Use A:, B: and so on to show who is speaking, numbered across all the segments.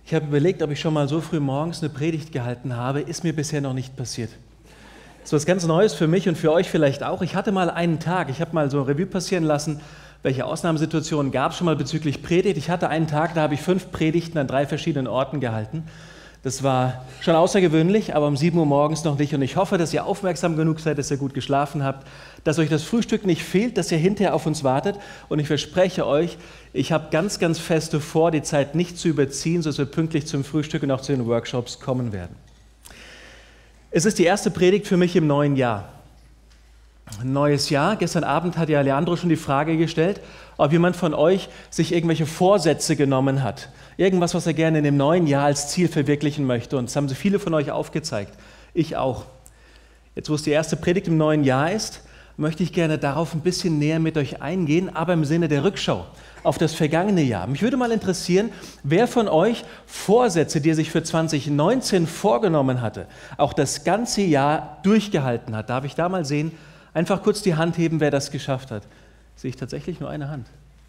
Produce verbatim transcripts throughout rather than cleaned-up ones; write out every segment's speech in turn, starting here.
A: Ich habe überlegt, ob ich schon mal so früh morgens eine Predigt gehalten habe. Ist mir bisher noch nicht passiert. Das ist was ganz Neues für mich und für euch vielleicht auch. Ich hatte mal einen Tag, ich habe mal so Revue passieren lassen, welche Ausnahmesituationen gab es schon mal bezüglich Predigt. Ich hatte einen Tag, da habe ich fünf Predigten an drei verschiedenen Orten gehalten. Das war schon außergewöhnlich, aber um sieben Uhr morgens noch nicht. Und ich hoffe, dass ihr aufmerksam genug seid, dass ihr gut geschlafen habt, dass euch das Frühstück nicht fehlt, dass ihr hinterher auf uns wartet. Und ich verspreche euch, ich habe ganz, ganz feste vor, die Zeit nicht zu überziehen, sodass wir pünktlich zum Frühstück und auch zu den Workshops kommen werden. Es ist die erste Predigt für mich im neuen Jahr. Ein neues Jahr. Gestern Abend hat ja Leandro schon die Frage gestellt, ob jemand von euch sich irgendwelche Vorsätze genommen hat. Irgendwas, was er gerne in dem neuen Jahr als Ziel verwirklichen möchte. Und das haben so viele von euch aufgezeigt. Ich auch. Jetzt, wo es die erste Predigt im neuen Jahr ist, möchte ich gerne darauf ein bisschen näher mit euch eingehen, aber im Sinne der Rückschau auf das vergangene Jahr. Mich würde mal interessieren, wer von euch Vorsätze, die er sich für zwanzig neunzehn vorgenommen hatte, auch das ganze Jahr durchgehalten hat. Darf ich da mal sehen? Einfach kurz die Hand heben, wer das geschafft hat. Sehe ich tatsächlich nur eine Hand.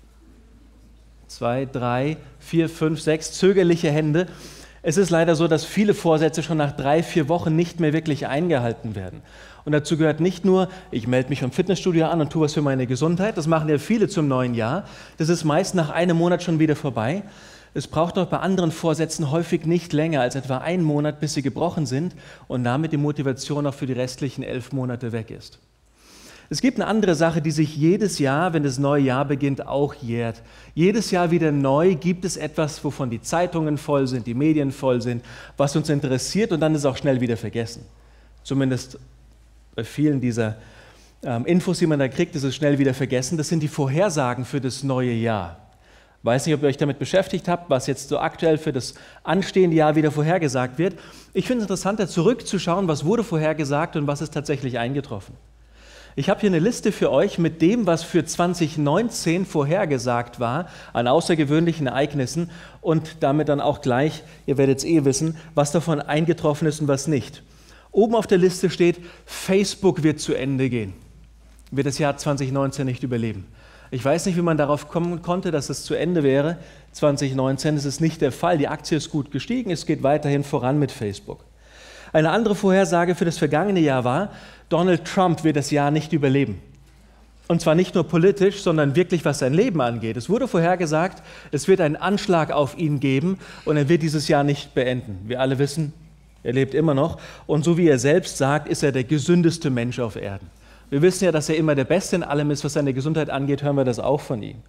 A: Zwei, drei, vier, fünf, sechs zögerliche Hände. Es ist leider so, dass viele Vorsätze schon nach drei, vier Wochen nicht mehr wirklich eingehalten werden. Und dazu gehört nicht nur, ich melde mich vom Fitnessstudio an und tue was für meine Gesundheit. Das machen ja viele zum neuen Jahr. Das ist meist nach einem Monat schon wieder vorbei. Es braucht auch bei anderen Vorsätzen häufig nicht länger als etwa einen Monat, bis sie gebrochen sind und damit die Motivation auch für die restlichen elf Monate weg ist. Es gibt eine andere Sache, die sich jedes Jahr, wenn das neue Jahr beginnt, auch jährt. Jedes Jahr wieder neu gibt es etwas, wovon die Zeitungen voll sind, die Medien voll sind, was uns interessiert und dann ist es auch schnell wieder vergessen. Zumindest bei vielen dieser ähm, Infos, die man da kriegt, ist es schnell wieder vergessen. Das sind die Vorhersagen für das neue Jahr. Ich weiß nicht, ob ihr euch damit beschäftigt habt, was jetzt so aktuell für das anstehende Jahr wieder vorhergesagt wird. Ich finde es interessanter, zurückzuschauen, was wurde vorhergesagt und was ist tatsächlich eingetroffen. Ich habe hier eine Liste für euch mit dem, was für zwanzig neunzehn vorhergesagt war, an außergewöhnlichen Ereignissen und damit dann auch gleich, ihr werdet es eh wissen, was davon eingetroffen ist und was nicht. Oben auf der Liste steht, Facebook wird zu Ende gehen, wird das Jahr zwanzig neunzehn nicht überleben. Ich weiß nicht, wie man darauf kommen konnte, dass es zu Ende wäre. zwanzig neunzehn ist es nicht der Fall. Die Aktie ist gut gestiegen, es geht weiterhin voran mit Facebook. Eine andere Vorhersage für das vergangene Jahr war, Donald Trump wird das Jahr nicht überleben. Und zwar nicht nur politisch, sondern wirklich, was sein Leben angeht. Es wurde vorhergesagt, es wird einen Anschlag auf ihn geben und er wird dieses Jahr nicht beenden. Wir alle wissen, er lebt immer noch. Und so wie er selbst sagt, ist er der gesündeste Mensch auf Erden. Wir wissen ja, dass er immer der Beste in allem ist, was seine Gesundheit angeht, hören wir das auch von ihm.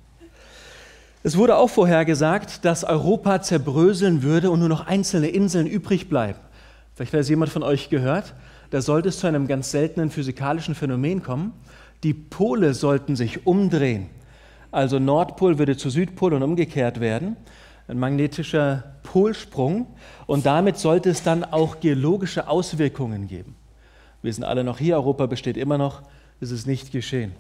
A: Es wurde auch vorhergesagt, dass Europa zerbröseln würde und nur noch einzelne Inseln übrig bleiben. Vielleicht hat es jemand von euch gehört, da sollte es zu einem ganz seltenen physikalischen Phänomen kommen. Die Pole sollten sich umdrehen. Also Nordpol würde zu Südpol und umgekehrt werden. Ein magnetischer Polsprung. Und damit sollte es dann auch geologische Auswirkungen geben. Wir sind alle noch hier, Europa besteht immer noch, es ist nicht geschehen.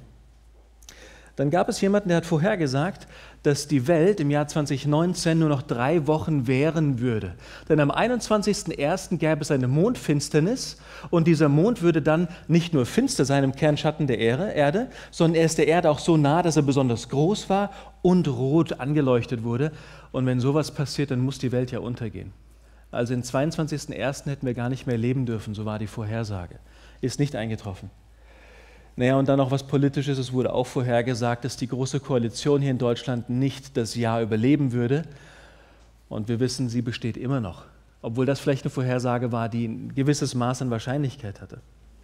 A: Dann gab es jemanden, der hat vorhergesagt, dass die Welt im Jahr zwanzig neunzehn nur noch drei Wochen währen würde. Denn am einundzwanzigsten ersten gäbe es eine Mondfinsternis und dieser Mond würde dann nicht nur finster sein im Kernschatten der Erde, sondern er ist der Erde auch so nah, dass er besonders groß war und rot angeleuchtet wurde. Und wenn sowas passiert, dann muss die Welt ja untergehen. Also den zweiundzwanzigsten ersten hätten wir gar nicht mehr leben dürfen, so war die Vorhersage. Ist nicht eingetroffen. Naja, und dann noch was Politisches. Es wurde auch vorhergesagt, dass die Große Koalition hier in Deutschland nicht das Jahr überleben würde. Und wir wissen, sie besteht immer noch. Obwohl das vielleicht eine Vorhersage war, die ein gewisses Maß an Wahrscheinlichkeit hatte.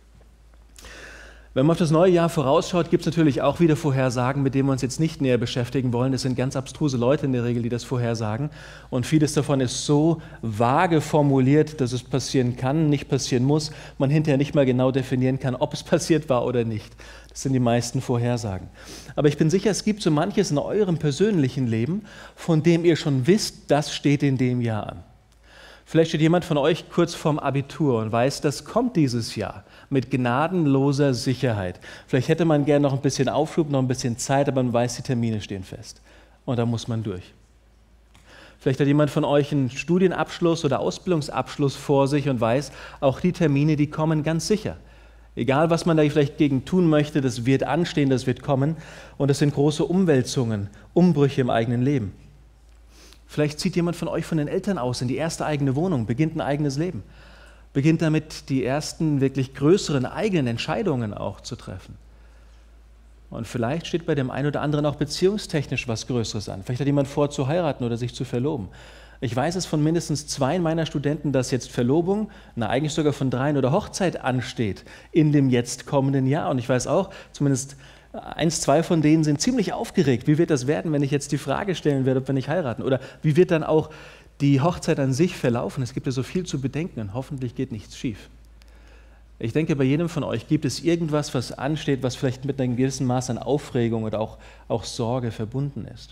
A: Wenn man auf das neue Jahr vorausschaut, gibt es natürlich auch wieder Vorhersagen, mit denen wir uns jetzt nicht näher beschäftigen wollen. Das sind ganz abstruse Leute in der Regel, die das vorhersagen. Und vieles davon ist so vage formuliert, dass es passieren kann, nicht passieren muss. Man hinterher nicht mal genau definieren kann, ob es passiert war oder nicht. Das sind die meisten Vorhersagen. Aber ich bin sicher, es gibt so manches in eurem persönlichen Leben, von dem ihr schon wisst, das steht in dem Jahr an. Vielleicht steht jemand von euch kurz vorm Abitur und weiß, das kommt dieses Jahr mit gnadenloser Sicherheit. Vielleicht hätte man gerne noch ein bisschen Aufschub, noch ein bisschen Zeit, aber man weiß, die Termine stehen fest. Und da muss man durch. Vielleicht hat jemand von euch einen Studienabschluss oder Ausbildungsabschluss vor sich und weiß, auch die Termine, die kommen ganz sicher. Egal, was man da vielleicht gegen tun möchte, das wird anstehen, das wird kommen. Und das sind große Umwälzungen, Umbrüche im eigenen Leben. Vielleicht zieht jemand von euch von den Eltern aus in die erste eigene Wohnung, beginnt ein eigenes Leben, beginnt damit die ersten wirklich größeren eigenen Entscheidungen auch zu treffen. Und vielleicht steht bei dem einen oder anderen auch beziehungstechnisch was Größeres an. Vielleicht hat jemand vor, zu heiraten oder sich zu verloben. Ich weiß es von mindestens zwei meiner Studenten, dass jetzt Verlobung, na eigentlich sogar von dreien, oder Hochzeit ansteht in dem jetzt kommenden Jahr. Und ich weiß auch, zumindest eins, zwei von denen sind ziemlich aufgeregt. Wie wird das werden, wenn ich jetzt die Frage stellen werde, ob wir nicht heiraten? Oder wie wird dann auch die Hochzeit an sich verlaufen? Es gibt ja so viel zu bedenken und hoffentlich geht nichts schief. Ich denke, bei jedem von euch gibt es irgendwas, was ansteht, was vielleicht mit einem gewissen Maß an Aufregung oder auch, auch Sorge verbunden ist.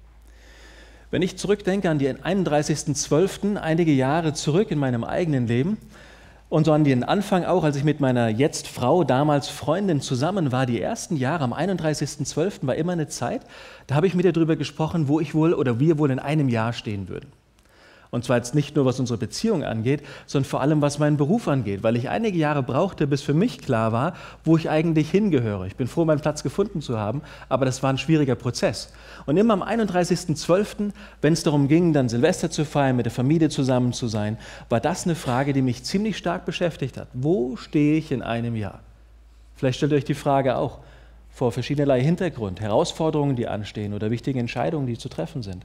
A: Wenn ich zurückdenke an den einunddreißigsten zwölften, einige Jahre zurück in meinem eigenen Leben und so an den Anfang auch, als ich mit meiner jetzt Frau, damals Freundin zusammen war, die ersten Jahre am einunddreißigsten zwölften war immer eine Zeit, da habe ich mit ihr darüber gesprochen, wo ich wohl oder wir wohl in einem Jahr stehen würden. Und zwar jetzt nicht nur, was unsere Beziehung angeht, sondern vor allem, was meinen Beruf angeht, weil ich einige Jahre brauchte, bis für mich klar war, wo ich eigentlich hingehöre. Ich bin froh, meinen Platz gefunden zu haben, aber das war ein schwieriger Prozess. Und immer am einunddreißigsten zwölften, wenn es darum ging, dann Silvester zu feiern, mit der Familie zusammen zu sein, war das eine Frage, die mich ziemlich stark beschäftigt hat. Wo stehe ich in einem Jahr? Vielleicht stellt ihr euch die Frage auch vor verschiedenerlei Hintergrund, Herausforderungen, die anstehen oder wichtige Entscheidungen, die zu treffen sind.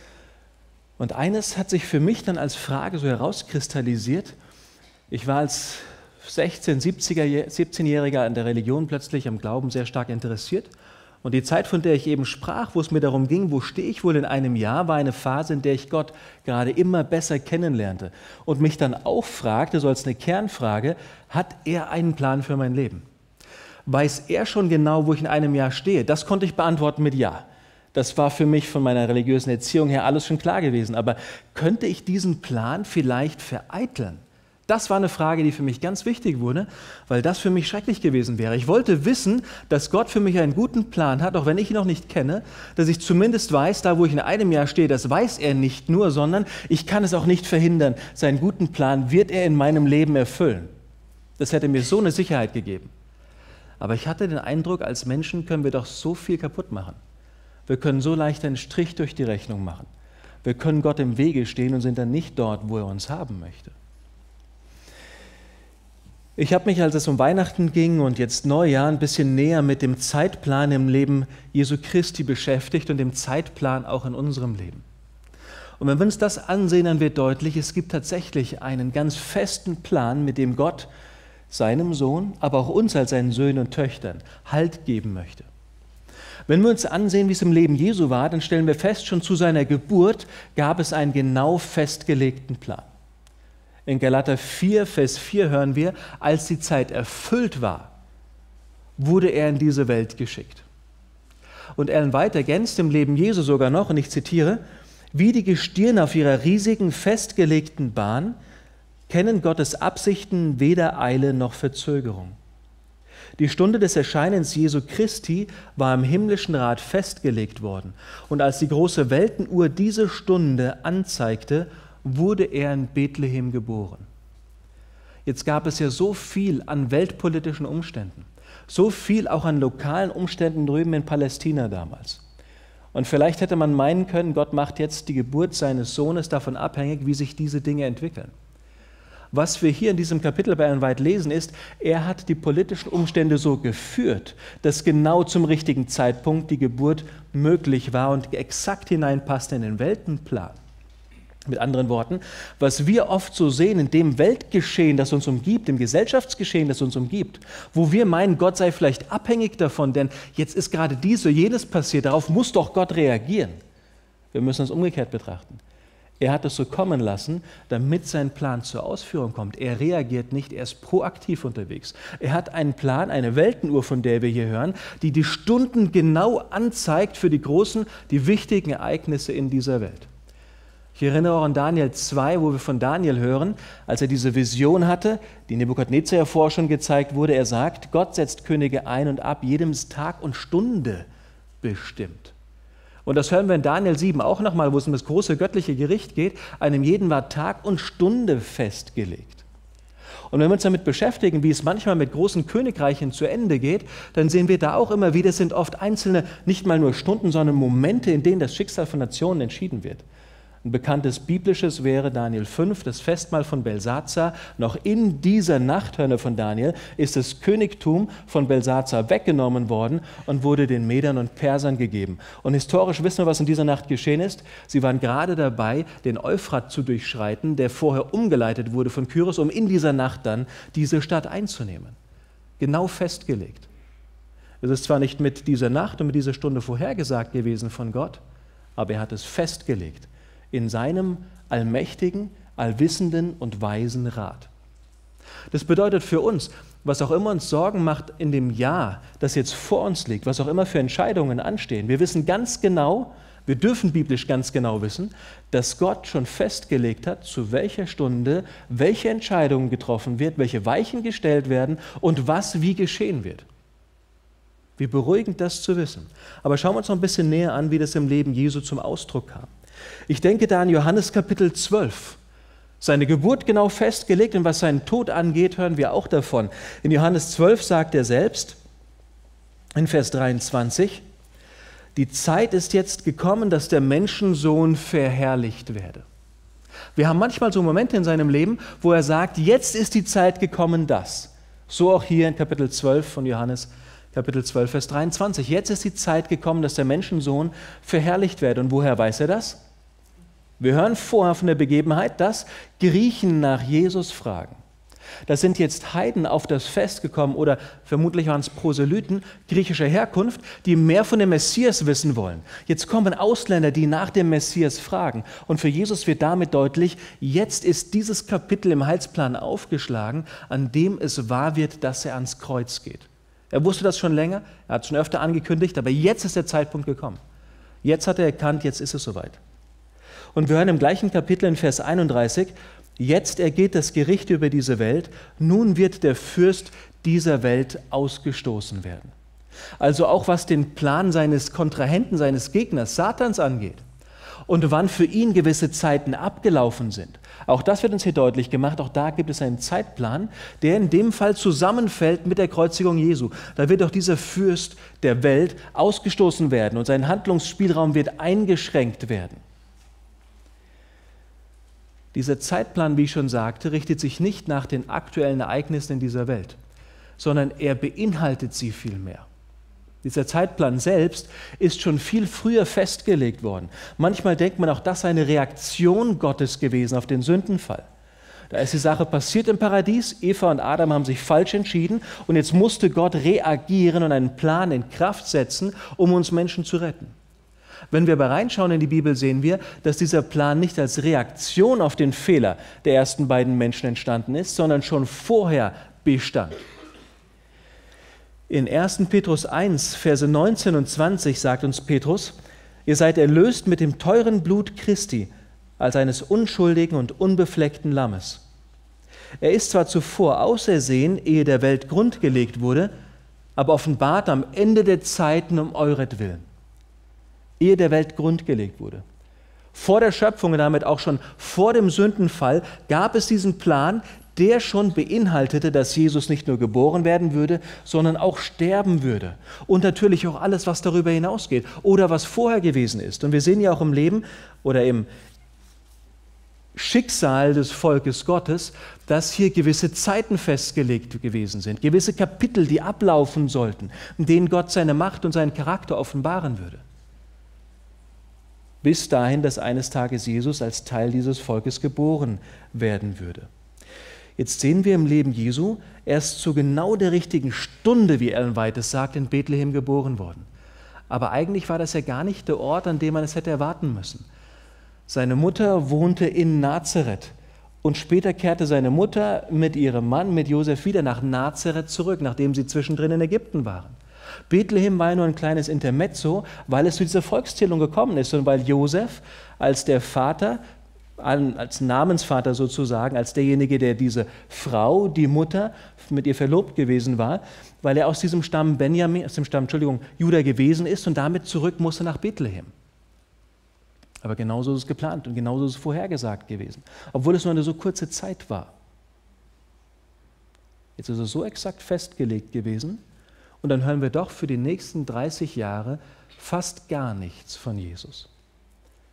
A: Und eines hat sich für mich dann als Frage so herauskristallisiert. Ich war als sechzehn-, siebzehnjähriger an der Religion plötzlich am Glauben sehr stark interessiert. Und die Zeit, von der ich eben sprach, wo es mir darum ging, wo stehe ich wohl in einem Jahr, war eine Phase, in der ich Gott gerade immer besser kennenlernte und mich dann auch fragte, so als eine Kernfrage, hat er einen Plan für mein Leben? Weiß er schon genau, wo ich in einem Jahr stehe? Das konnte ich beantworten mit Ja. Das war für mich von meiner religiösen Erziehung her alles schon klar gewesen. Aber könnte ich diesen Plan vielleicht vereiteln? Das war eine Frage, die für mich ganz wichtig wurde, weil das für mich schrecklich gewesen wäre. Ich wollte wissen, dass Gott für mich einen guten Plan hat, auch wenn ich ihn noch nicht kenne, dass ich zumindest weiß, da wo ich in einem Jahr stehe, das weiß er nicht nur, sondern ich kann es auch nicht verhindern. Seinen guten Plan wird er in meinem Leben erfüllen. Das hätte mir so eine Sicherheit gegeben. Aber ich hatte den Eindruck, als Menschen können wir doch so viel kaputt machen. Wir können so leicht einen Strich durch die Rechnung machen. Wir können Gott im Wege stehen und sind dann nicht dort, wo er uns haben möchte. Ich habe mich, als es um Weihnachten ging und jetzt Neujahr, ein bisschen näher mit dem Zeitplan im Leben Jesu Christi beschäftigt und dem Zeitplan auch in unserem Leben. Und wenn wir uns das ansehen, dann wird deutlich, es gibt tatsächlich einen ganz festen Plan, mit dem Gott seinem Sohn, aber auch uns als seinen Söhnen und Töchtern Halt geben möchte. Wenn wir uns ansehen, wie es im Leben Jesu war, dann stellen wir fest, schon zu seiner Geburt gab es einen genau festgelegten Plan. In Galater vier, Vers vier hören wir, als die Zeit erfüllt war, wurde er in diese Welt geschickt. Und Ellen White ergänzt im Leben Jesu sogar noch, und ich zitiere, wie die Gestirne auf ihrer riesigen, festgelegten Bahn kennen Gottes Absichten weder Eile noch Verzögerung. Die Stunde des Erscheinens Jesu Christi war im himmlischen Rat festgelegt worden. Und als die große Weltenuhr diese Stunde anzeigte, wurde er in Bethlehem geboren. Jetzt gab es ja so viel an weltpolitischen Umständen, so viel auch an lokalen Umständen drüben in Palästina damals. Und vielleicht hätte man meinen können, Gott macht jetzt die Geburt seines Sohnes davon abhängig, wie sich diese Dinge entwickeln. Was wir hier in diesem Kapitel bei Ellen White lesen, ist, er hat die politischen Umstände so geführt, dass genau zum richtigen Zeitpunkt die Geburt möglich war und exakt hineinpasste in den Weltenplan. Mit anderen Worten, was wir oft so sehen in dem Weltgeschehen, das uns umgibt, im Gesellschaftsgeschehen, das uns umgibt, wo wir meinen, Gott sei vielleicht abhängig davon, denn jetzt ist gerade dies oder jenes passiert, darauf muss doch Gott reagieren. Wir müssen es umgekehrt betrachten. Er hat es so kommen lassen, damit sein Plan zur Ausführung kommt. Er reagiert nicht, er ist proaktiv unterwegs. Er hat einen Plan, eine Weltenuhr, von der wir hier hören, die die Stunden genau anzeigt für die großen, die wichtigen Ereignisse in dieser Welt. Ich erinnere auch an Daniel zwei, wo wir von Daniel hören, als er diese Vision hatte, die Nebukadnezar ja vorher schon gezeigt wurde. Er sagt, Gott setzt Könige ein und ab, jedem ist Tag und Stunde bestimmt. Und das hören wir in Daniel sieben auch nochmal, wo es um das große göttliche Gericht geht. Einem jeden war Tag und Stunde festgelegt. Und wenn wir uns damit beschäftigen, wie es manchmal mit großen Königreichen zu Ende geht, dann sehen wir da auch immer wieder, es sind oft einzelne, nicht mal nur Stunden, sondern Momente, in denen das Schicksal von Nationen entschieden wird. Ein bekanntes biblisches wäre Daniel fünf, das Festmahl von Belsazar. Noch in dieser Nacht, hören wir von Daniel, ist das Königtum von Belsazar weggenommen worden und wurde den Medern und Persern gegeben. Und historisch wissen wir, was in dieser Nacht geschehen ist. Sie waren gerade dabei, den Euphrat zu durchschreiten, der vorher umgeleitet wurde von Kyros, um in dieser Nacht dann diese Stadt einzunehmen. Genau festgelegt. Es ist zwar nicht mit dieser Nacht und mit dieser Stunde vorhergesagt gewesen von Gott, aber er hat es festgelegt in seinem allmächtigen, allwissenden und weisen Rat. Das bedeutet für uns, was auch immer uns Sorgen macht in dem Jahr, das jetzt vor uns liegt, was auch immer für Entscheidungen anstehen, wir wissen ganz genau, wir dürfen biblisch ganz genau wissen, dass Gott schon festgelegt hat, zu welcher Stunde welche Entscheidungen getroffen wird, welche Weichen gestellt werden und was wie geschehen wird. Wie beruhigend das zu wissen. Aber schauen wir uns noch ein bisschen näher an, wie das im Leben Jesu zum Ausdruck kam. Ich denke da an Johannes Kapitel zwölf. Seine Geburt genau festgelegt und was seinen Tod angeht, hören wir auch davon. In Johannes zwölf sagt er selbst, in Vers dreiundzwanzig, die Zeit ist jetzt gekommen, dass der Menschensohn verherrlicht werde. Wir haben manchmal so Momente in seinem Leben, wo er sagt, jetzt ist die Zeit gekommen, dass. So auch hier in Kapitel zwölf von Johannes, Kapitel zwölf, Vers dreiundzwanzig. Jetzt ist die Zeit gekommen, dass der Menschensohn verherrlicht werde. Und woher weiß er das? Wir hören vorher von der Begebenheit, dass Griechen nach Jesus fragen. Das sind jetzt Heiden auf das Fest gekommen oder vermutlich waren es Proselyten griechischer Herkunft, die mehr von dem Messias wissen wollen. Jetzt kommen Ausländer, die nach dem Messias fragen. Und für Jesus wird damit deutlich, jetzt ist dieses Kapitel im Heilsplan aufgeschlagen, an dem es wahr wird, dass er ans Kreuz geht. Er wusste das schon länger, er hat es schon öfter angekündigt, aber jetzt ist der Zeitpunkt gekommen. Jetzt hat er erkannt, jetzt ist es soweit. Und wir hören im gleichen Kapitel in Vers einunddreißig, jetzt ergeht das Gericht über diese Welt, nun wird der Fürst dieser Welt ausgestoßen werden. Also auch was den Plan seines Kontrahenten, seines Gegners, Satans angeht und wann für ihn gewisse Zeiten abgelaufen sind. Auch das wird uns hier deutlich gemacht, auch da gibt es einen Zeitplan, der in dem Fall zusammenfällt mit der Kreuzigung Jesu. Da wird auch dieser Fürst der Welt ausgestoßen werden und sein Handlungsspielraum wird eingeschränkt werden. Dieser Zeitplan, wie ich schon sagte, richtet sich nicht nach den aktuellen Ereignissen in dieser Welt, sondern er beinhaltet sie vielmehr. Dieser Zeitplan selbst ist schon viel früher festgelegt worden. Manchmal denkt man auch, das sei eine Reaktion Gottes gewesen auf den Sündenfall. Da ist die Sache passiert im Paradies, Eva und Adam haben sich falsch entschieden und jetzt musste Gott reagieren und einen Plan in Kraft setzen, um uns Menschen zu retten. Wenn wir aber reinschauen in die Bibel, sehen wir, dass dieser Plan nicht als Reaktion auf den Fehler der ersten beiden Menschen entstanden ist, sondern schon vorher bestand. In ersten Petrus eins, Verse neunzehn und zwanzig sagt uns Petrus, ihr seid erlöst mit dem teuren Blut Christi, als eines unschuldigen und unbefleckten Lammes. Er ist zwar zuvor ausersehen, ehe der Welt Grund gelegt wurde, aber offenbart am Ende der Zeiten um euretwillen. Ehe der Welt Grund gelegt wurde. Vor der Schöpfung und damit auch schon vor dem Sündenfall gab es diesen Plan, der schon beinhaltete, dass Jesus nicht nur geboren werden würde, sondern auch sterben würde. Und natürlich auch alles, was darüber hinausgeht oder was vorher gewesen ist. Und wir sehen ja auch im Leben oder im Schicksal des Volkes Gottes, dass hier gewisse Zeiten festgelegt gewesen sind, gewisse Kapitel, die ablaufen sollten, in denen Gott seine Macht und seinen Charakter offenbaren würde. Bis dahin, dass eines Tages Jesus als Teil dieses Volkes geboren werden würde. Jetzt sehen wir im Leben Jesu, er ist zu genau der richtigen Stunde, wie Ellen White es sagt, in Bethlehem geboren worden. Aber eigentlich war das ja gar nicht der Ort, an dem man es hätte erwarten müssen. Seine Mutter wohnte in Nazareth und später kehrte seine Mutter mit ihrem Mann, mit Josef, wieder nach Nazareth zurück, nachdem sie zwischendrin in Ägypten waren. Bethlehem war nur ein kleines Intermezzo, weil es zu dieser Volkszählung gekommen ist und weil Josef als der Vater, als Namensvater sozusagen, als derjenige, der diese Frau, die Mutter, mit ihr verlobt gewesen war, weil er aus diesem Stamm Benjamin, aus dem Stamm, Entschuldigung, Juda gewesen ist und damit zurück musste nach Bethlehem. Aber genauso ist es geplant und genauso ist es vorhergesagt gewesen, obwohl es nur eine so kurze Zeit war. Jetzt ist es so exakt festgelegt gewesen, und dann hören wir doch für die nächsten dreißig Jahre fast gar nichts von Jesus.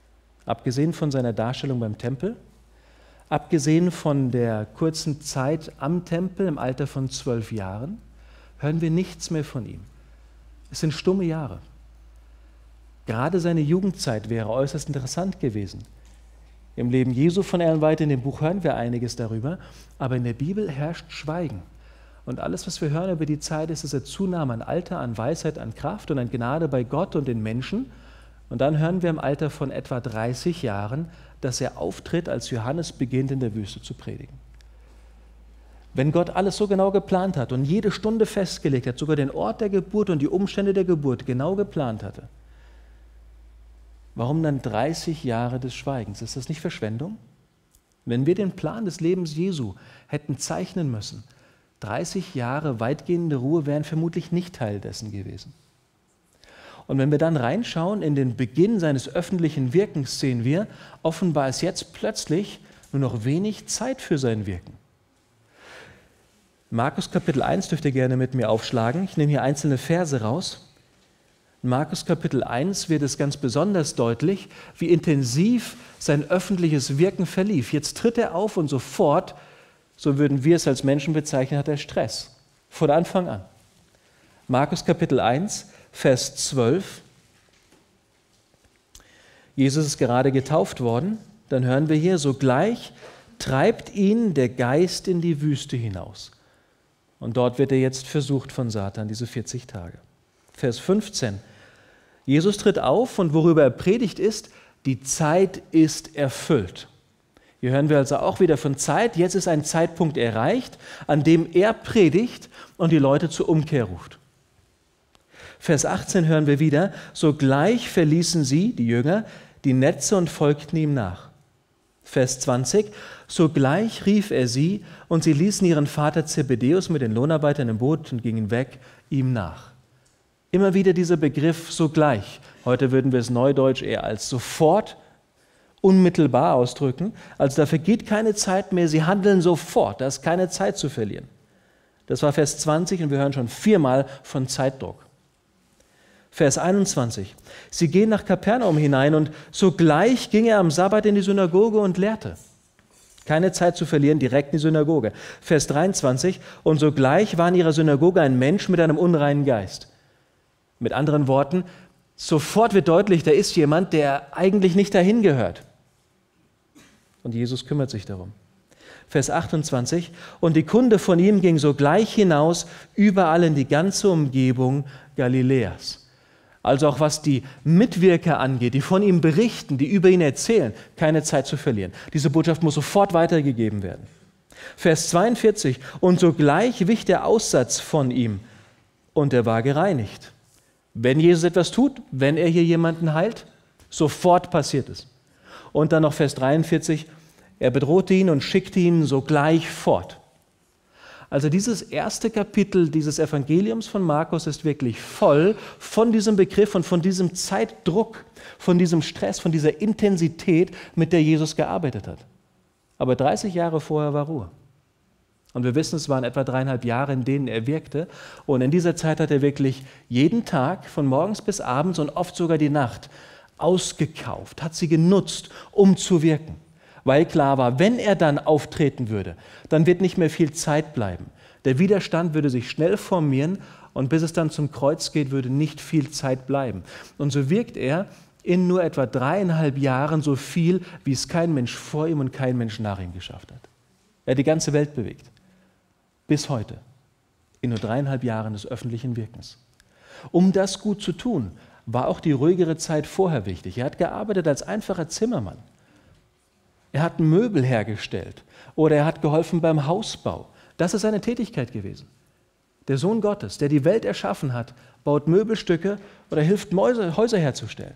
A: Abgesehen von seiner Darstellung beim Tempel, abgesehen von der kurzen Zeit am Tempel im Alter von zwölf Jahren, hören wir nichts mehr von ihm. Es sind stumme Jahre. Gerade seine Jugendzeit wäre äußerst interessant gewesen. Im Leben Jesu von Ellen White in dem Buch hören wir einiges darüber, aber in der Bibel herrscht Schweigen. Und alles, was wir hören über die Zeit, ist, dass er zunahm an Alter, an Weisheit, an Kraft und an Gnade bei Gott und den Menschen. Und dann hören wir im Alter von etwa dreißig Jahren, dass er auftritt, als Johannes beginnt, in der Wüste zu predigen. Wenn Gott alles so genau geplant hat und jede Stunde festgelegt hat, sogar den Ort der Geburt und die Umstände der Geburt genau geplant hatte, warum dann dreißig Jahre des Schweigens? Ist das nicht Verschwendung? Wenn wir den Plan des Lebens Jesu hätten zeichnen müssen, dreißig Jahre weitgehende Ruhe wären vermutlich nicht Teil dessen gewesen. Und wenn wir dann reinschauen in den Beginn seines öffentlichen Wirkens, sehen wir, offenbar ist jetzt plötzlich nur noch wenig Zeit für sein Wirken. Markus Kapitel eins dürft ihr gerne mit mir aufschlagen. Ich nehme hier einzelne Verse raus. In Markus Kapitel eins wird es ganz besonders deutlich, wie intensiv sein öffentliches Wirken verlief. Jetzt tritt er auf und sofort, so würden wir es als Menschen bezeichnen, hat er Stress. Von Anfang an. Markus Kapitel eins, Vers zwölf. Jesus ist gerade getauft worden. Dann hören wir hier, sogleich treibt ihn der Geist in die Wüste hinaus. Und dort wird er jetzt versucht von Satan, diese vierzig Tage. Vers fünfzehn. Jesus tritt auf und worüber er predigt ist, die Zeit ist erfüllt. Hier hören wir also auch wieder von Zeit. Jetzt ist ein Zeitpunkt erreicht, an dem er predigt und die Leute zur Umkehr ruft. Vers achtzehn hören wir wieder, sogleich verließen sie, die Jünger, die Netze und folgten ihm nach. Vers zwanzig, sogleich rief er sie und sie ließen ihren Vater Zebedäus mit den Lohnarbeitern im Boot und gingen weg ihm nach. Immer wieder dieser Begriff sogleich. Heute würden wir es neudeutsch eher als sofort, unmittelbar ausdrücken. Also da vergeht keine Zeit mehr, sie handeln sofort, da ist keine Zeit zu verlieren. Das war Vers zwanzig und wir hören schon viermal von Zeitdruck. Vers einundzwanzig. Sie gehen nach Kapernaum hinein und sogleich ging er am Sabbat in die Synagoge und lehrte. Keine Zeit zu verlieren, direkt in die Synagoge. Vers dreiundzwanzig. Und sogleich war in ihrer Synagoge ein Mensch mit einem unreinen Geist. Mit anderen Worten, sofort wird deutlich, da ist jemand, der eigentlich nicht dahin gehört. Und Jesus kümmert sich darum. Vers achtundzwanzig. Und die Kunde von ihm ging sogleich hinaus, überall in die ganze Umgebung Galiläas. Also auch was die Mitwirker angeht, die von ihm berichten, die über ihn erzählen, keine Zeit zu verlieren. Diese Botschaft muss sofort weitergegeben werden. Vers zweiundvierzig. Und sogleich wich der Aussatz von ihm und er war gereinigt. Wenn Jesus etwas tut, wenn er hier jemanden heilt, sofort passiert es. Und dann noch Vers dreiundvierzig. Er bedrohte ihn und schickte ihn sogleich fort. Also dieses erste Kapitel dieses Evangeliums von Markus ist wirklich voll von diesem Begriff und von diesem Zeitdruck, von diesem Stress, von dieser Intensität, mit der Jesus gearbeitet hat. Aber dreißig Jahre vorher war Ruhe. Und wir wissen, es waren etwa dreieinhalb Jahre, in denen er wirkte. Und in dieser Zeit hat er wirklich jeden Tag, von morgens bis abends und oft sogar die Nacht, ausgekauft, hat sie genutzt, um zu wirken. Weil klar war, wenn er dann auftreten würde, dann wird nicht mehr viel Zeit bleiben. Der Widerstand würde sich schnell formieren und bis es dann zum Kreuz geht, würde nicht viel Zeit bleiben. Und so wirkt er in nur etwa dreieinhalb Jahren so viel, wie es kein Mensch vor ihm und kein Mensch nach ihm geschafft hat. Er hat die ganze Welt bewegt. Bis heute. In nur dreieinhalb Jahren des öffentlichen Wirkens. Um das gut zu tun, war auch die ruhigere Zeit vorher wichtig. Er hat gearbeitet als einfacher Zimmermann. Er hat Möbel hergestellt oder er hat geholfen beim Hausbau. Das ist seine Tätigkeit gewesen. Der Sohn Gottes, der die Welt erschaffen hat, baut Möbelstücke oder hilft Mäuse, Häuser herzustellen.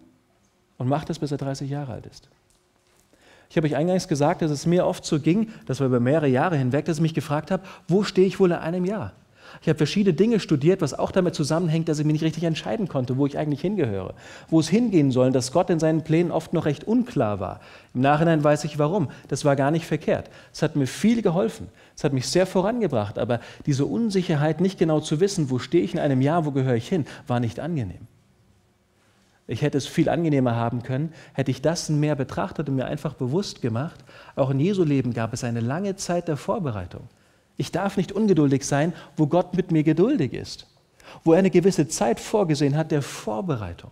A: Und macht das, bis er dreißig Jahre alt ist. Ich habe euch eingangs gesagt, dass es mir oft so ging, das war über mehrere Jahre hinweg, dass ich mich gefragt habe, wo stehe ich wohl in einem Jahr? Ich habe verschiedene Dinge studiert, was auch damit zusammenhängt, dass ich mich nicht richtig entscheiden konnte, wo ich eigentlich hingehöre. Wo es hingehen soll, dass Gott in seinen Plänen oft noch recht unklar war. Im Nachhinein weiß ich warum. Das war gar nicht verkehrt. Es hat mir viel geholfen. Es hat mich sehr vorangebracht. Aber diese Unsicherheit, nicht genau zu wissen, wo stehe ich in einem Jahr, wo gehöre ich hin, war nicht angenehm. Ich hätte es viel angenehmer haben können, hätte ich das mehr betrachtet und mir einfach bewusst gemacht, auch in Jesu Leben gab es eine lange Zeit der Vorbereitung. Ich darf nicht ungeduldig sein, wo Gott mit mir geduldig ist, wo er eine gewisse Zeit vorgesehen hat der Vorbereitung.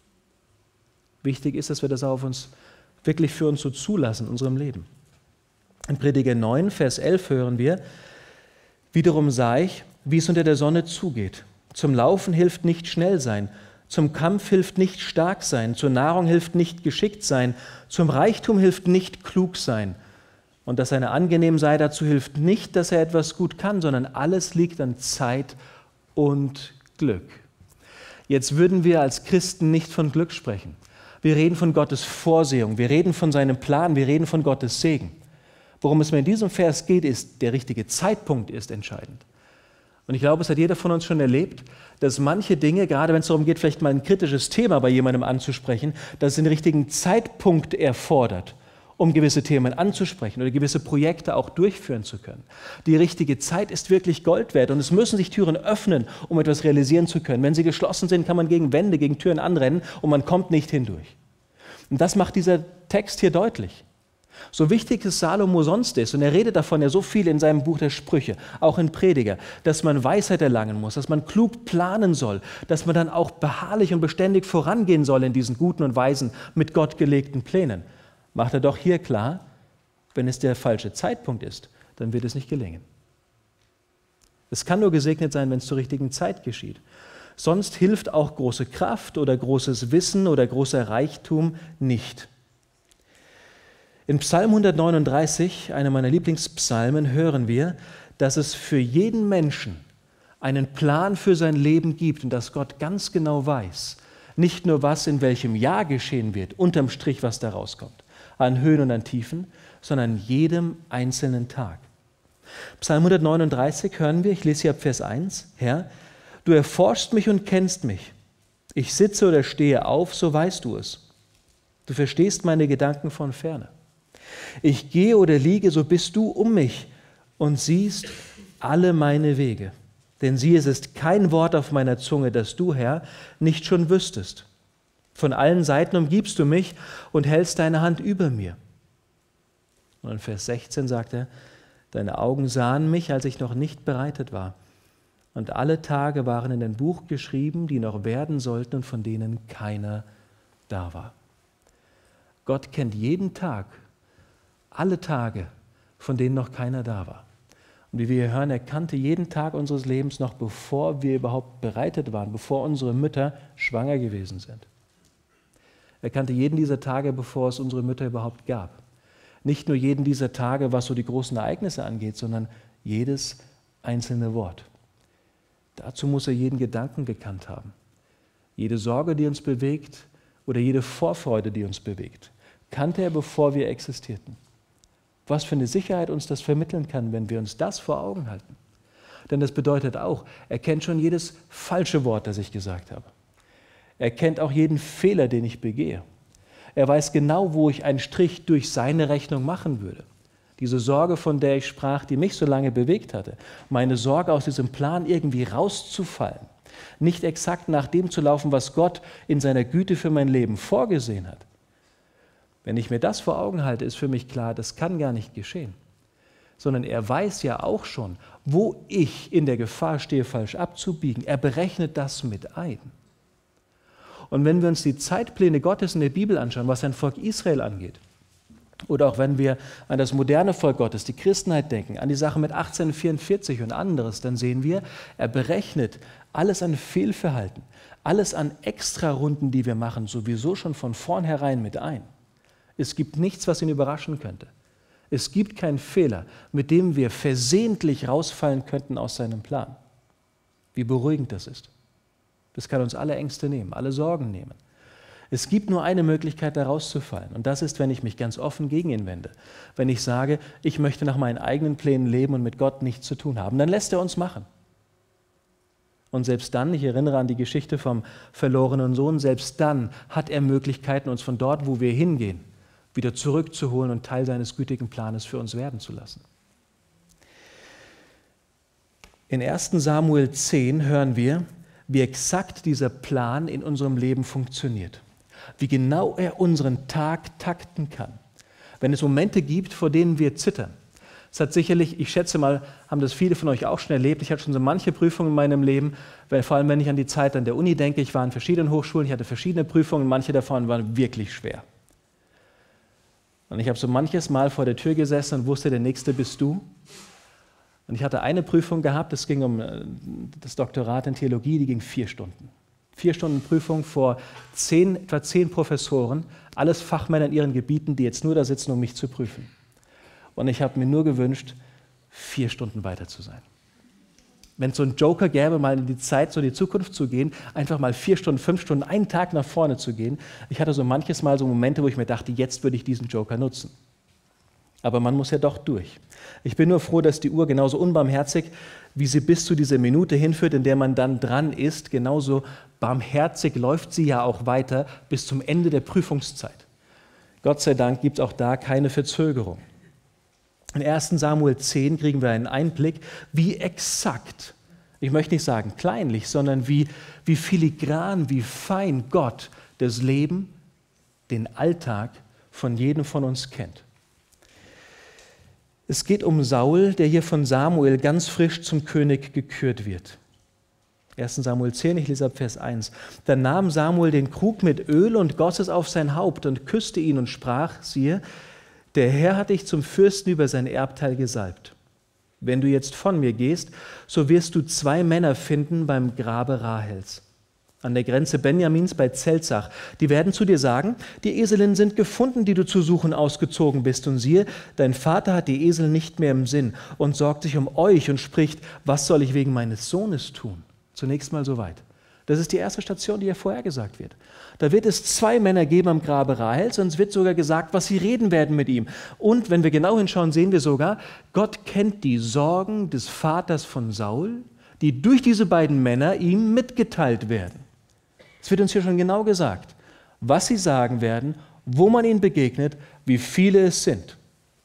A: Wichtig ist, dass wir das auf uns wirklich für uns so zulassen in unserem Leben. In Prediger neun, Vers elf hören wir, wiederum sah ich, wie es unter der Sonne zugeht. Zum Laufen hilft nicht schnell sein, zum Kampf hilft nicht stark sein, zur Nahrung hilft nicht geschickt sein, zum Reichtum hilft nicht klug sein. Und dass einer angenehm sei, dazu hilft nicht, dass er etwas gut kann, sondern alles liegt an Zeit und Glück. Jetzt würden wir als Christen nicht von Glück sprechen. Wir reden von Gottes Vorsehung, wir reden von seinem Plan, wir reden von Gottes Segen. Worum es mir in diesem Vers geht, ist, der richtige Zeitpunkt ist entscheidend. Und ich glaube, es hat jeder von uns schon erlebt, dass manche Dinge, gerade wenn es darum geht, vielleicht mal ein kritisches Thema bei jemandem anzusprechen, dass es den richtigen Zeitpunkt erfordert, um gewisse Themen anzusprechen oder gewisse Projekte auch durchführen zu können. Die richtige Zeit ist wirklich Gold wert und es müssen sich Türen öffnen, um etwas realisieren zu können. Wenn sie geschlossen sind, kann man gegen Wände, gegen Türen anrennen und man kommt nicht hindurch. Und das macht dieser Text hier deutlich. So wichtig es Salomo sonst ist, und er redet davon ja so viel in seinem Buch der Sprüche, auch in Prediger, dass man Weisheit erlangen muss, dass man klug planen soll, dass man dann auch beharrlich und beständig vorangehen soll in diesen guten und weisen, mit Gott gelegten Plänen. Macht er doch hier klar, wenn es der falsche Zeitpunkt ist, dann wird es nicht gelingen. Es kann nur gesegnet sein, wenn es zur richtigen Zeit geschieht. Sonst hilft auch große Kraft oder großes Wissen oder großer Reichtum nicht. In Psalm hundertneununddreißig, einem meiner Lieblingspsalmen, hören wir, dass es für jeden Menschen einen Plan für sein Leben gibt und dass Gott ganz genau weiß, nicht nur was in welchem Jahr geschehen wird, unterm Strich, was da rauskommt, an Höhen und an Tiefen, sondern an jedem einzelnen Tag. Psalm hundertneununddreißig hören wir, ich lese hier ab Vers eins, Herr, du erforschst mich und kennst mich. Ich sitze oder stehe auf, so weißt du es. Du verstehst meine Gedanken von ferne. Ich gehe oder liege, so bist du um mich und siehst alle meine Wege. Denn siehe, es ist kein Wort auf meiner Zunge, das du, Herr, nicht schon wüsstest. Von allen Seiten umgibst du mich und hältst deine Hand über mir. Und in Vers sechzehn sagt er, deine Augen sahen mich, als ich noch nicht bereitet war. Und alle Tage waren in ein Buch geschrieben, die noch werden sollten und von denen keiner da war. Gott kennt jeden Tag, alle Tage, von denen noch keiner da war. Und wie wir hier hören, er kannte jeden Tag unseres Lebens noch, bevor wir überhaupt bereitet waren, bevor unsere Mütter schwanger gewesen sind. Er kannte jeden dieser Tage, bevor es unsere Mütter überhaupt gab. Nicht nur jeden dieser Tage, was so die großen Ereignisse angeht, sondern jedes einzelne Wort. Dazu muss er jeden Gedanken gekannt haben. Jede Sorge, die uns bewegt, oder jede Vorfreude, die uns bewegt, kannte er, bevor wir existierten. Was für eine Sicherheit uns das vermitteln kann, wenn wir uns das vor Augen halten. Denn das bedeutet auch, er kennt schon jedes falsche Wort, das ich gesagt habe. Er kennt auch jeden Fehler, den ich begehe. Er weiß genau, wo ich einen Strich durch seine Rechnung machen würde. Diese Sorge, von der ich sprach, die mich so lange bewegt hatte, meine Sorge, aus diesem Plan irgendwie rauszufallen, nicht exakt nach dem zu laufen, was Gott in seiner Güte für mein Leben vorgesehen hat. Wenn ich mir das vor Augen halte, ist für mich klar, das kann gar nicht geschehen. Sondern er weiß ja auch schon, wo ich in der Gefahr stehe, falsch abzubiegen. Er berechnet das mit ein. Und wenn wir uns die Zeitpläne Gottes in der Bibel anschauen, was sein Volk Israel angeht, oder auch wenn wir an das moderne Volk Gottes, die Christenheit denken, an die Sache mit achtzehnhundertvierundvierzig und anderes, dann sehen wir, er berechnet alles an Fehlverhalten, alles an Extrarunden, die wir machen, sowieso schon von vornherein mit ein. Es gibt nichts, was ihn überraschen könnte. Es gibt keinen Fehler, mit dem wir versehentlich rausfallen könnten aus seinem Plan. Wie beruhigend das ist. Das kann uns alle Ängste nehmen, alle Sorgen nehmen. Es gibt nur eine Möglichkeit, da rauszufallen. Und das ist, wenn ich mich ganz offen gegen ihn wende. Wenn ich sage, ich möchte nach meinen eigenen Plänen leben und mit Gott nichts zu tun haben, dann lässt er uns machen. Und selbst dann, ich erinnere an die Geschichte vom verlorenen Sohn, selbst dann hat er Möglichkeiten, uns von dort, wo wir hingehen, wieder zurückzuholen und Teil seines gütigen Planes für uns werden zu lassen. In ersten Samuel zehn hören wir, wie exakt dieser Plan in unserem Leben funktioniert, wie genau er unseren Tag takten kann. Wenn es Momente gibt, vor denen wir zittern. Es hat sicherlich, ich schätze mal, haben das viele von euch auch schon erlebt. Ich hatte schon so manche Prüfungen in meinem Leben, weil, vor allem wenn ich an die Zeit an der Uni denke. Ich war an verschiedenen Hochschulen, ich hatte verschiedene Prüfungen, manche davon waren wirklich schwer. Und ich habe so manches Mal vor der Tür gesessen und wusste, der Nächste bist du. Und ich hatte eine Prüfung gehabt, es ging um das Doktorat in Theologie, die ging vier Stunden. Vier Stunden Prüfung vor zehn, etwa zehn Professoren, alles Fachmänner in ihren Gebieten, die jetzt nur da sitzen, um mich zu prüfen. Und ich habe mir nur gewünscht, vier Stunden weiter zu sein. Wenn es so einen Joker gäbe, mal in die Zeit, so in die Zukunft zu gehen, einfach mal vier Stunden, fünf Stunden, einen Tag nach vorne zu gehen. Ich hatte so manches Mal so Momente, wo ich mir dachte, jetzt würde ich diesen Joker nutzen. Aber man muss ja doch durch. Ich bin nur froh, dass die Uhr genauso unbarmherzig, wie sie bis zu dieser Minute hinführt, in der man dann dran ist, genauso barmherzig läuft sie ja auch weiter bis zum Ende der Prüfungszeit. Gott sei Dank gibt es auch da keine Verzögerung. In ersten Samuel zehn kriegen wir einen Einblick, wie exakt, ich möchte nicht sagen kleinlich, sondern wie, wie filigran, wie fein Gott das Leben, den Alltag von jedem von uns kennt. Es geht um Saul, der hier von Samuel ganz frisch zum König gekürt wird. ersten Samuel zehn, ich lese ab Vers eins. Da nahm Samuel den Krug mit Öl und goss es auf sein Haupt und küsste ihn und sprach, siehe, der Herr hat dich zum Fürsten über sein Erbteil gesalbt. Wenn du jetzt von mir gehst, so wirst du zwei Männer finden beim Grabe Rahels, an der Grenze Benjamins bei Zelzach. Die werden zu dir sagen, die Eselinnen sind gefunden, die du zu suchen ausgezogen bist. Und siehe, dein Vater hat die Esel nicht mehr im Sinn und sorgt sich um euch und spricht, was soll ich wegen meines Sohnes tun? Zunächst mal soweit. Das ist die erste Station, die hier vorhergesagt wird. Da wird es zwei Männer geben am Grabe Rahels und es wird sogar gesagt, was sie reden werden mit ihm. Und wenn wir genau hinschauen, sehen wir sogar, Gott kennt die Sorgen des Vaters von Saul, die durch diese beiden Männer ihm mitgeteilt werden. Es wird uns hier schon genau gesagt, was sie sagen werden, wo man ihnen begegnet, wie viele es sind.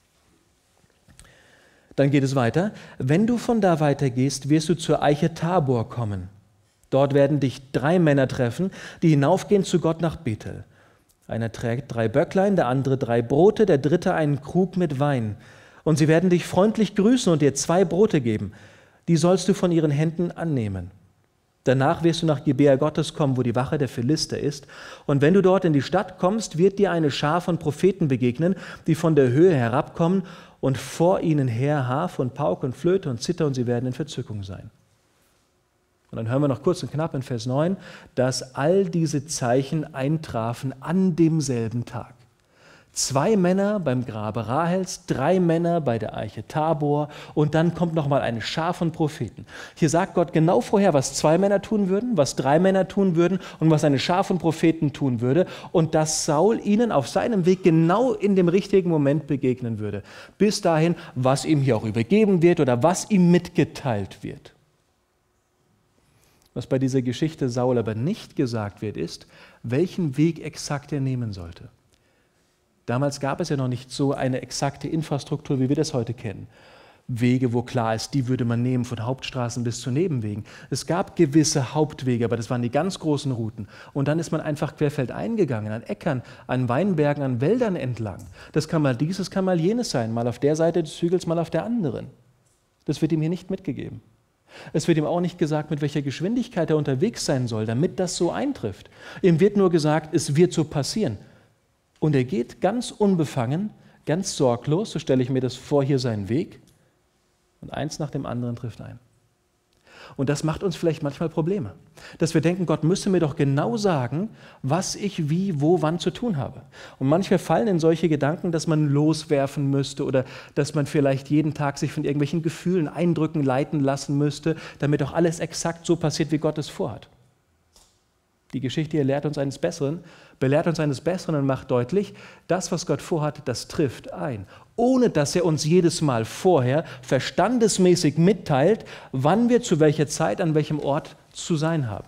A: Dann geht es weiter. Wenn du von da weitergehst, wirst du zur Eiche Tabor kommen. Dort werden dich drei Männer treffen, die hinaufgehen zu Gott nach Bethel. Einer trägt drei Böcklein, der andere drei Brote, der dritte einen Krug mit Wein. Und sie werden dich freundlich grüßen und dir zwei Brote geben. Die sollst du von ihren Händen annehmen. Danach wirst du nach Gibea Gottes kommen, wo die Wache der Philister ist. Und wenn du dort in die Stadt kommst, wird dir eine Schar von Propheten begegnen, die von der Höhe herabkommen und vor ihnen her Harfe und Pauke und Flöte und Zither, und sie werden in Verzückung sein. Und dann hören wir noch kurz und knapp in Vers neun, dass all diese Zeichen eintrafen an demselben Tag. Zwei Männer beim Grabe Rahels, drei Männer bei der Eiche Tabor und dann kommt noch mal eine Schar von Propheten. Hier sagt Gott genau vorher, was zwei Männer tun würden, was drei Männer tun würden und was eine Schar von Propheten tun würde und dass Saul ihnen auf seinem Weg genau in dem richtigen Moment begegnen würde. Bis dahin, was ihm hier auch übergeben wird oder was ihm mitgeteilt wird. Was bei dieser Geschichte Saul aber nicht gesagt wird, ist, welchen Weg exakt er nehmen sollte. Damals gab es ja noch nicht so eine exakte Infrastruktur, wie wir das heute kennen. Wege, wo klar ist, die würde man nehmen, von Hauptstraßen bis zu Nebenwegen. Es gab gewisse Hauptwege, aber das waren die ganz großen Routen. Und dann ist man einfach querfeldein gegangen, an Äckern, an Weinbergen, an Wäldern entlang. Das kann mal dies, das kann mal jenes sein, mal auf der Seite des Hügels, mal auf der anderen. Das wird ihm hier nicht mitgegeben. Es wird ihm auch nicht gesagt, mit welcher Geschwindigkeit er unterwegs sein soll, damit das so eintrifft. Ihm wird nur gesagt, es wird so passieren. Und er geht ganz unbefangen, ganz sorglos, so stelle ich mir das vor, hier seinen Weg. Und eins nach dem anderen trifft ein. Und das macht uns vielleicht manchmal Probleme, dass wir denken, Gott müsse mir doch genau sagen, was ich wie, wo, wann zu tun habe. Und manchmal fallen in solche Gedanken, dass man loswerfen müsste oder dass man vielleicht jeden Tag sich von irgendwelchen Gefühlen, Eindrücken leiten lassen müsste, damit auch alles exakt so passiert, wie Gott es vorhat. Die Geschichte hier lehrt uns eines Besseren, belehrt uns eines Besseren und macht deutlich, das, was Gott vorhat, das trifft ein. Ohne dass er uns jedes Mal vorher verstandesmäßig mitteilt, wann wir zu welcher Zeit, an welchem Ort zu sein haben.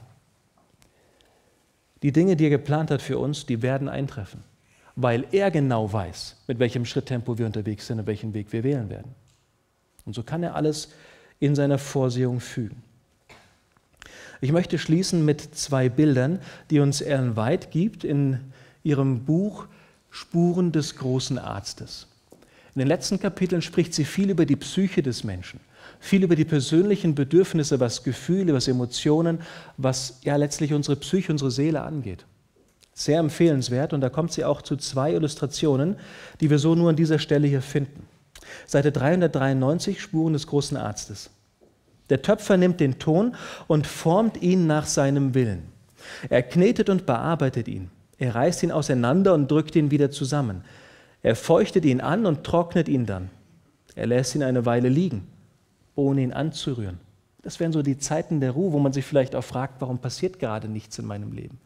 A: Die Dinge, die er geplant hat für uns, die werden eintreffen, weil er genau weiß, mit welchem Schritttempo wir unterwegs sind und welchen Weg wir wählen werden. Und so kann er alles in seiner Vorsehung fügen. Ich möchte schließen mit zwei Bildern, die uns Ellen White gibt in ihrem Buch Spuren des großen Arztes. In den letzten Kapiteln spricht sie viel über die Psyche des Menschen, viel über die persönlichen Bedürfnisse, was Gefühle, was Emotionen, was ja letztlich unsere Psyche, unsere Seele angeht. Sehr empfehlenswert, und da kommt sie auch zu zwei Illustrationen, die wir so nur an dieser Stelle hier finden. Seite dreihundertdreiundneunzig, Spuren des großen Arztes. Der Töpfer nimmt den Ton und formt ihn nach seinem Willen. Er knetet und bearbeitet ihn. Er reißt ihn auseinander und drückt ihn wieder zusammen. Er feuchtet ihn an und trocknet ihn dann. Er lässt ihn eine Weile liegen, ohne ihn anzurühren. Das wären so die Zeiten der Ruhe, wo man sich vielleicht auch fragt, warum passiert gerade nichts in meinem Leben?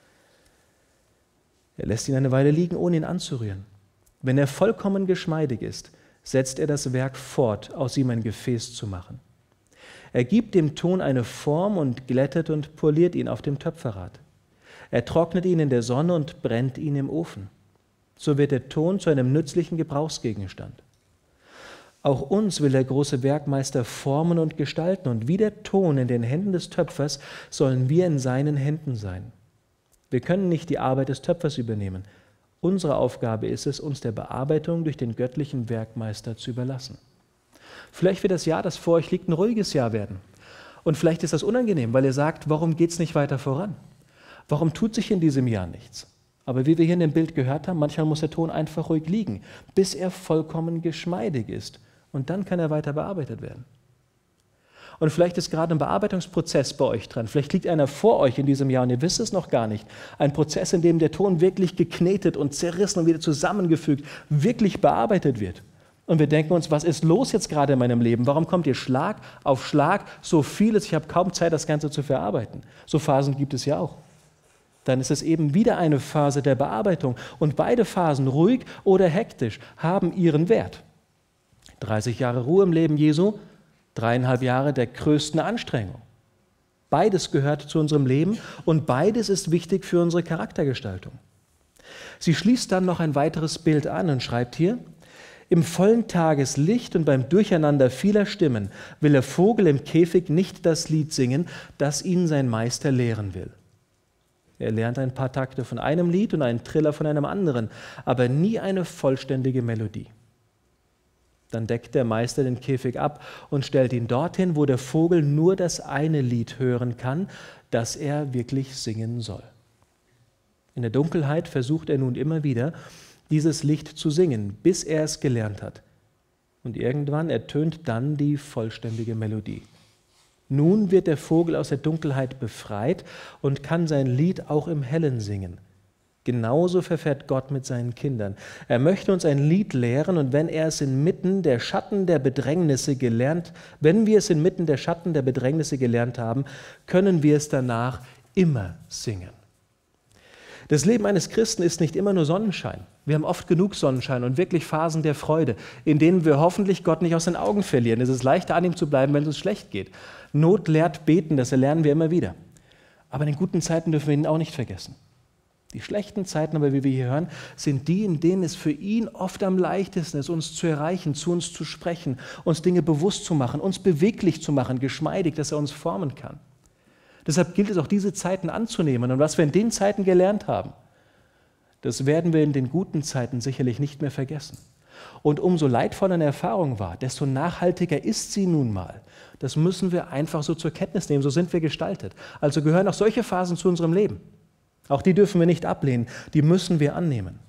A: Er lässt ihn eine Weile liegen, ohne ihn anzurühren. Wenn er vollkommen geschmeidig ist, setzt er das Werk fort, aus ihm ein Gefäß zu machen. Er gibt dem Ton eine Form und glättet und poliert ihn auf dem Töpferrad. Er trocknet ihn in der Sonne und brennt ihn im Ofen. So wird der Ton zu einem nützlichen Gebrauchsgegenstand. Auch uns will der große Werkmeister formen und gestalten, und wie der Ton in den Händen des Töpfers sollen wir in seinen Händen sein. Wir können nicht die Arbeit des Töpfers übernehmen. Unsere Aufgabe ist es, uns der Bearbeitung durch den göttlichen Werkmeister zu überlassen. Vielleicht wird das Jahr, das vor euch liegt, ein ruhiges Jahr werden. Und vielleicht ist das unangenehm, weil ihr sagt, warum geht es nicht weiter voran? Warum tut sich in diesem Jahr nichts? Aber wie wir hier in dem Bild gehört haben, manchmal muss der Ton einfach ruhig liegen, bis er vollkommen geschmeidig ist. Und dann kann er weiter bearbeitet werden. Und vielleicht ist gerade ein Bearbeitungsprozess bei euch dran. Vielleicht liegt einer vor euch in diesem Jahr und ihr wisst es noch gar nicht. Ein Prozess, in dem der Ton wirklich geknetet und zerrissen und wieder zusammengefügt, wirklich bearbeitet wird. Und wir denken uns, was ist los jetzt gerade in meinem Leben? Warum kommt hier Schlag auf Schlag so vieles? Ich habe kaum Zeit, das Ganze zu verarbeiten. So Phasen gibt es ja auch. Dann ist es eben wieder eine Phase der Bearbeitung. Und beide Phasen, ruhig oder hektisch, haben ihren Wert. dreißig Jahre Ruhe im Leben Jesu, dreieinhalb Jahre der größten Anstrengung. Beides gehört zu unserem Leben und beides ist wichtig für unsere Charaktergestaltung. Sie schließt dann noch ein weiteres Bild an und schreibt hier: Im vollen Tageslicht und beim Durcheinander vieler Stimmen will der Vogel im Käfig nicht das Lied singen, das ihn sein Meister lehren will. Er lernt ein paar Takte von einem Lied und einen Triller von einem anderen, aber nie eine vollständige Melodie. Dann deckt der Meister den Käfig ab und stellt ihn dorthin, wo der Vogel nur das eine Lied hören kann, das er wirklich singen soll. In der Dunkelheit versucht er nun immer wieder, dieses Licht zu singen, bis er es gelernt hat. Und irgendwann ertönt dann die vollständige Melodie. Nun wird der Vogel aus der Dunkelheit befreit und kann sein Lied auch im Hellen singen. Genauso verfährt Gott mit seinen Kindern. Er möchte uns ein Lied lehren, und wenn er es inmitten der Schatten der Bedrängnisse gelernt, wenn wir es inmitten der Schatten der Bedrängnisse gelernt haben, können wir es danach immer singen. Das Leben eines Christen ist nicht immer nur Sonnenschein. Wir haben oft genug Sonnenschein und wirklich Phasen der Freude, in denen wir hoffentlich Gott nicht aus den Augen verlieren. Es ist leichter, an ihm zu bleiben, wenn es uns schlecht geht. Not lehrt beten, das erlernen wir immer wieder. Aber in den guten Zeiten dürfen wir ihn auch nicht vergessen. Die schlechten Zeiten, aber wie wir hier hören, sind die, in denen es für ihn oft am leichtesten ist, uns zu erreichen, zu uns zu sprechen, uns Dinge bewusst zu machen, uns beweglich zu machen, geschmeidig, dass er uns formen kann. Deshalb gilt es auch, diese Zeiten anzunehmen. Und was wir in den Zeiten gelernt haben, das werden wir in den guten Zeiten sicherlich nicht mehr vergessen. Und umso leidvoller eine Erfahrung war, desto nachhaltiger ist sie nun mal. Das müssen wir einfach so zur Kenntnis nehmen, so sind wir gestaltet. Also gehören auch solche Phasen zu unserem Leben. Auch die dürfen wir nicht ablehnen, die müssen wir annehmen.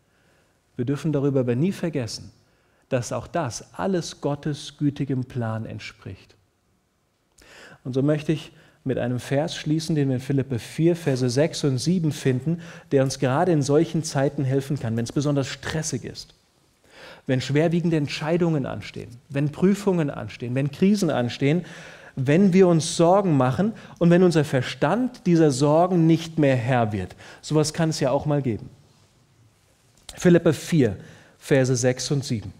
A: Wir dürfen darüber aber nie vergessen, dass auch das alles Gottes gütigem Plan entspricht. Und so möchte ich mit einem Vers schließen, den wir in Philipper vier, Verse sechs und sieben finden, der uns gerade in solchen Zeiten helfen kann, wenn es besonders stressig ist, wenn schwerwiegende Entscheidungen anstehen, wenn Prüfungen anstehen, wenn Krisen anstehen, wenn wir uns Sorgen machen und wenn unser Verstand dieser Sorgen nicht mehr Herr wird. Sowas kann es ja auch mal geben. Philipper vier, Verse sechs und sieben.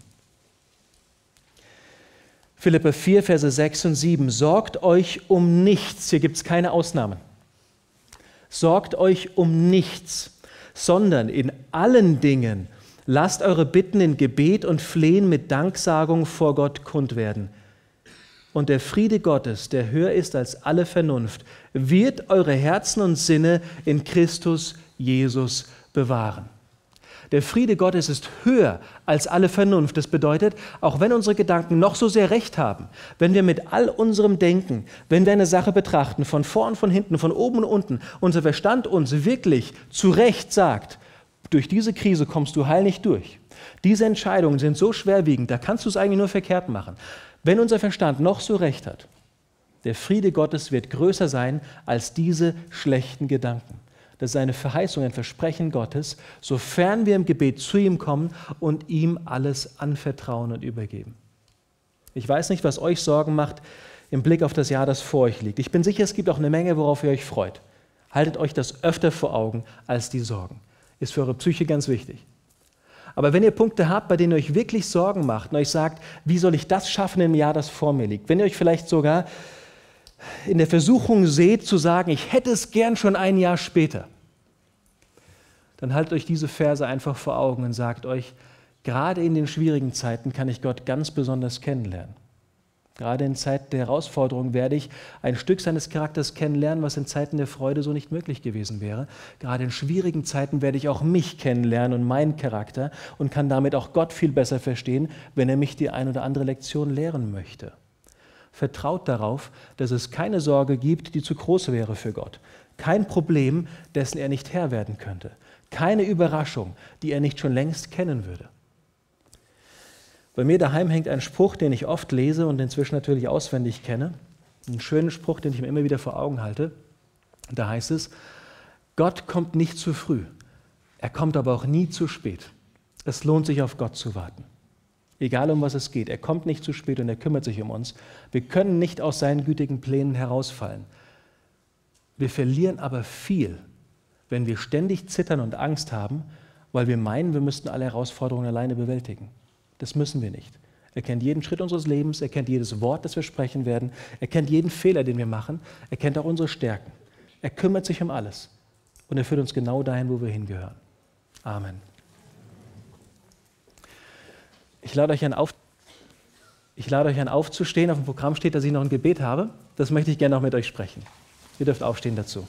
A: Philipper vier, Verse sechs und sieben. Sorgt euch um nichts, hier gibt es keine Ausnahmen. Sorgt euch um nichts, sondern in allen Dingen lasst eure Bitten in Gebet und Flehen mit Danksagung vor Gott kund werden. und der Friede Gottes, der höher ist als alle Vernunft, wird eure Herzen und Sinne in Christus Jesus bewahren. Der Friede Gottes ist höher als alle Vernunft. Das bedeutet, auch wenn unsere Gedanken noch so sehr recht haben, wenn wir mit all unserem Denken, wenn wir eine Sache betrachten, von vorn, von hinten, von oben und unten, unser Verstand uns wirklich zu Recht sagt, durch diese Krise kommst du heil nicht durch. Diese Entscheidungen sind so schwerwiegend, da kannst du es eigentlich nur verkehrt machen. Wenn unser Verstand noch so recht hat, der Friede Gottes wird größer sein als diese schlechten Gedanken. Das ist eine Verheißung, ein Versprechen Gottes, sofern wir im Gebet zu ihm kommen und ihm alles anvertrauen und übergeben. Ich weiß nicht, was euch Sorgen macht im Blick auf das Jahr, das vor euch liegt. Ich bin sicher, es gibt auch eine Menge, worauf ihr euch freut. Haltet euch das öfter vor Augen als die Sorgen. Ist für eure Psyche ganz wichtig. Aber wenn ihr Punkte habt, bei denen ihr euch wirklich Sorgen macht und euch sagt, wie soll ich das schaffen im Jahr, das vor mir liegt, wenn ihr euch vielleicht sogar in der Versuchung seht, zu sagen, ich hätte es gern schon ein Jahr später, dann haltet euch diese Verse einfach vor Augen und sagt euch, gerade in den schwierigen Zeiten kann ich Gott ganz besonders kennenlernen. Gerade in Zeiten der Herausforderung werde ich ein Stück seines Charakters kennenlernen, was in Zeiten der Freude so nicht möglich gewesen wäre. Gerade in schwierigen Zeiten werde ich auch mich kennenlernen und meinen Charakter und kann damit auch Gott viel besser verstehen, wenn er mich die ein oder andere Lektion lehren möchte. Vertraut darauf, dass es keine Sorge gibt, die zu groß wäre für Gott. Kein Problem, dessen er nicht Herr werden könnte. Keine Überraschung, die er nicht schon längst kennen würde. Bei mir daheim hängt ein Spruch, den ich oft lese und inzwischen natürlich auswendig kenne. Ein schöner Spruch, den ich mir immer wieder vor Augen halte. Da heißt es, Gott kommt nicht zu früh, er kommt aber auch nie zu spät. Es lohnt sich, auf Gott zu warten. Egal, um was es geht, er kommt nicht zu spät und er kümmert sich um uns. Wir können nicht aus seinen gütigen Plänen herausfallen. Wir verlieren aber viel, wenn wir ständig zittern und Angst haben, weil wir meinen, wir müssten alle Herausforderungen alleine bewältigen. Das müssen wir nicht. Er kennt jeden Schritt unseres Lebens, er kennt jedes Wort, das wir sprechen werden, er kennt jeden Fehler, den wir machen, er kennt auch unsere Stärken. Er kümmert sich um alles und er führt uns genau dahin, wo wir hingehören. Amen. Ich lade euch an, auf, ich lade euch an aufzustehen. Auf dem Programm steht, dass ich noch ein Gebet habe. Das möchte ich gerne noch mit euch sprechen. Ihr dürft aufstehen dazu.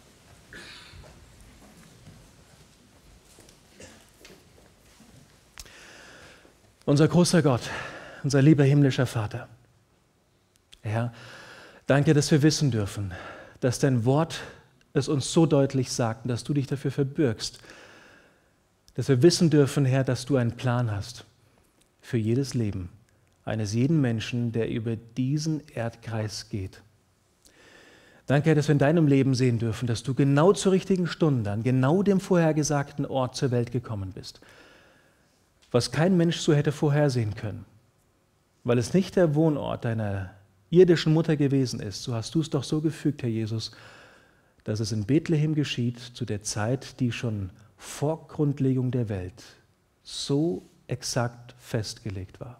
A: Unser großer Gott, unser lieber himmlischer Vater, Herr, danke, dass wir wissen dürfen, dass dein Wort es uns so deutlich sagt und dass du dich dafür verbürgst, dass wir wissen dürfen, Herr, dass du einen Plan hast für jedes Leben eines jeden Menschen, der über diesen Erdkreis geht. Danke, Herr, dass wir in deinem Leben sehen dürfen, dass du genau zur richtigen Stunde, an genau dem vorhergesagten Ort zur Welt gekommen bist, was kein Mensch so hätte vorhersehen können. Weil es nicht der Wohnort deiner irdischen Mutter gewesen ist, so hast du es doch so gefügt, Herr Jesus, dass es in Bethlehem geschieht, zu der Zeit, die schon vor Grundlegung der Welt so exakt festgelegt war.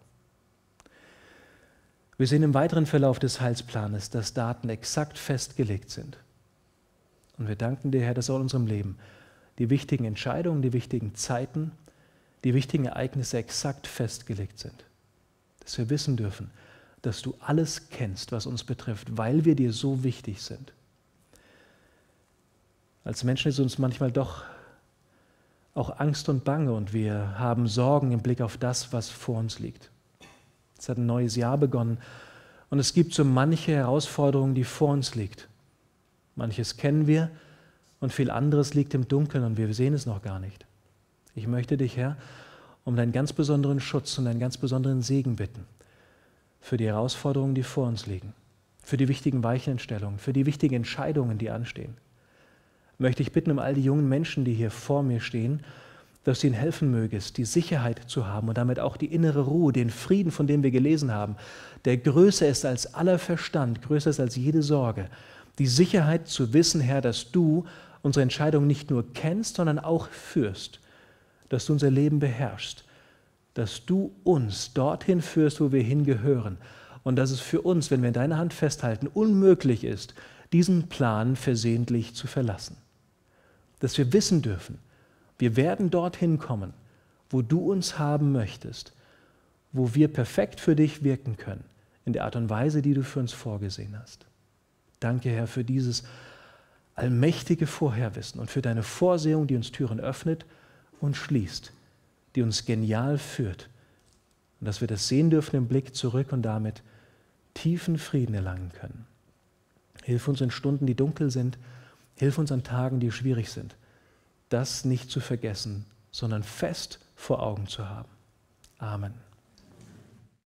A: Wir sehen im weiteren Verlauf des Heilsplanes, dass Daten exakt festgelegt sind. Und wir danken dir, Herr, dass auch in unserem Leben die wichtigen Entscheidungen, die wichtigen Zeiten, die wichtigen Ereignisse exakt festgelegt sind. Dass wir wissen dürfen, dass du alles kennst, was uns betrifft, weil wir dir so wichtig sind. Als Menschen ist uns manchmal doch auch Angst und Bange und wir haben Sorgen im Blick auf das, was vor uns liegt. Es hat ein neues Jahr begonnen und es gibt so manche Herausforderungen, die vor uns liegt. Manches kennen wir und viel anderes liegt im Dunkeln und wir sehen es noch gar nicht. Ich möchte dich, Herr, um deinen ganz besonderen Schutz und deinen ganz besonderen Segen bitten für die Herausforderungen, die vor uns liegen, für die wichtigen Weichenstellungen, für die wichtigen Entscheidungen, die anstehen. Möchte ich bitten um all die jungen Menschen, die hier vor mir stehen, dass du ihnen helfen mögest, die Sicherheit zu haben und damit auch die innere Ruhe, den Frieden, von dem wir gelesen haben, der größer ist als aller Verstand, größer ist als jede Sorge. Die Sicherheit zu wissen, Herr, dass du unsere Entscheidungen nicht nur kennst, sondern auch führst, dass du unser Leben beherrschst, dass du uns dorthin führst, wo wir hingehören und dass es für uns, wenn wir in deiner Hand festhalten, unmöglich ist, diesen Plan versehentlich zu verlassen. Dass wir wissen dürfen, wir werden dorthin kommen, wo du uns haben möchtest, wo wir perfekt für dich wirken können, in der Art und Weise, die du für uns vorgesehen hast. Danke, Herr, für dieses allmächtige Vorherwissen und für deine Vorsehung, die uns Türen öffnet und schließt, die uns genial führt. Und dass wir das sehen dürfen im Blick zurück und damit tiefen Frieden erlangen können. Hilf uns in Stunden, die dunkel sind. Hilf uns an Tagen, die schwierig sind, das nicht zu vergessen, sondern fest vor Augen zu haben. Amen.